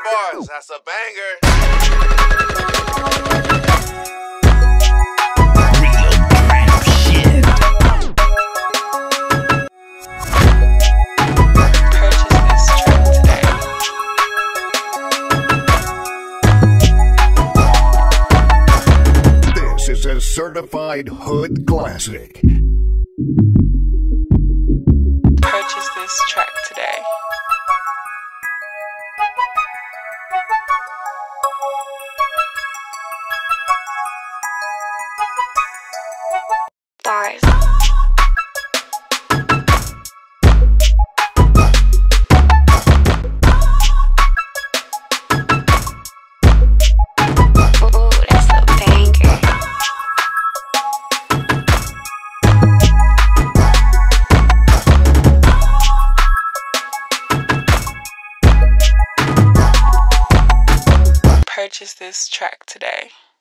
bars. That's a banger. Real trap shit. Purchase this track today. This is a certified hood classic. Purchase this track today. Bars. Ooh, that's a banger. Purchase this track today.